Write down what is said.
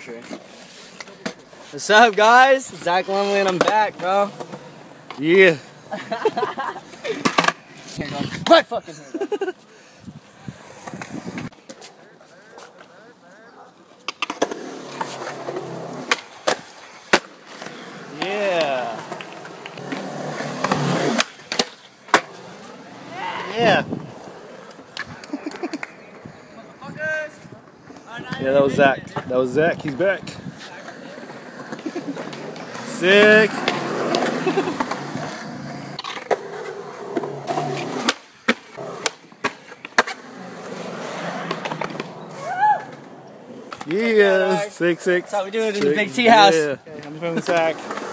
sure. What's up, guys? Zach Lumley and I'm back, bro. Yeah. Right fucking here, bro. Yeah. Yeah. Yeah, that was Zach. That was Zach. He's back. Sick. Yeah. Sick. That's how we do it in the Big T house. Yeah. I'm from Zach.